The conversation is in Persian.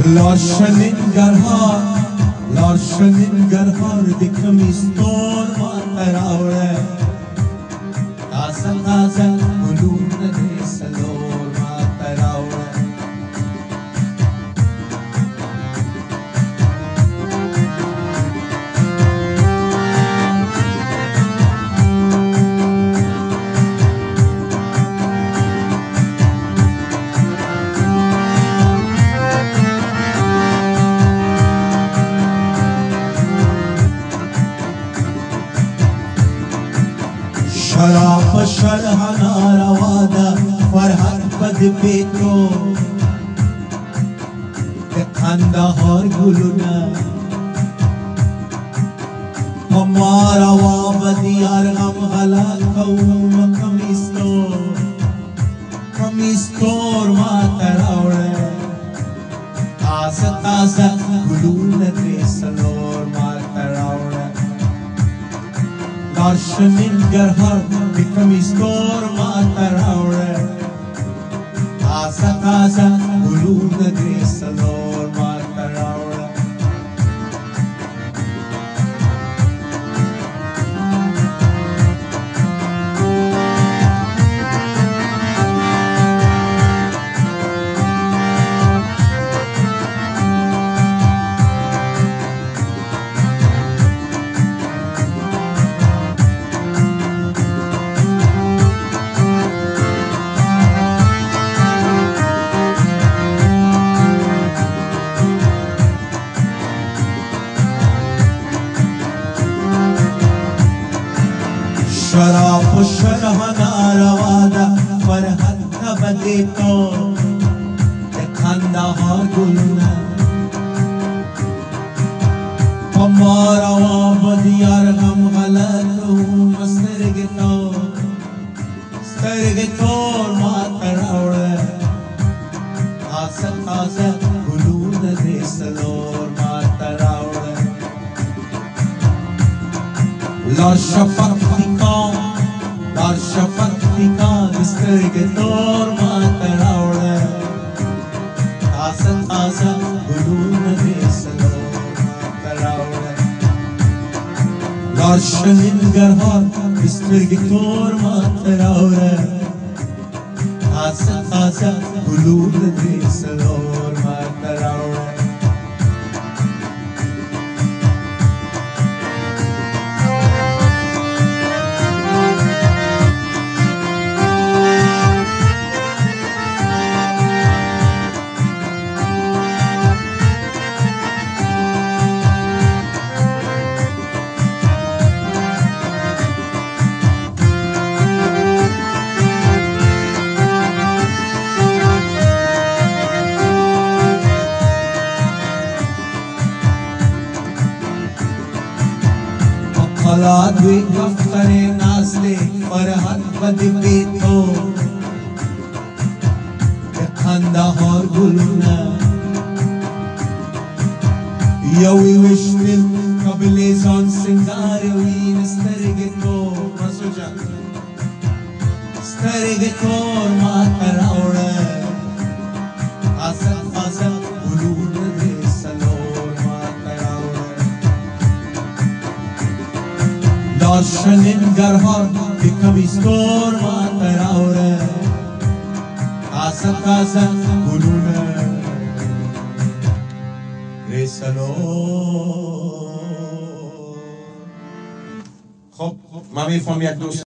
Larseninggarhar dikamistor mataraure Tasa guluna desalor mataraure شراب شرحنا روادا فرحت بد پیتو کندهار گلونا ہمارا وابدیار غم غلط قوم کمیستور ماتراوڑے تازہ گلونا تریسلور ماتراوڑے Larseninggarhar dikamistor mataraure Tasa guluna desalor mataraure شراب شرحنا روادا فرحت بد تو کندهار گلونا ہمارا وابدیار غم غلط سترگتور ماتراوڑے تازہ گلونا دیسلور ماتراوڑے Larshafaktika سترگتور ماتراوڑے تازہ گلونا دیسلور ماتراوڑے Larseninggarhar سترگتور ماتراوڑے تازہ گلونا دیسلور ماتراوڑے خلادوی دفتر نازلے فرحت بد پیتو کندهار گلونا یوی وشتل قبل زان سنگار وین سترگتور ماتراوڑے تازہ گلونا دیسلور ماتراوڑے Larseninggarhar dikamistor mataraure tازہ guluna desalor خب ما میفهم یک دوست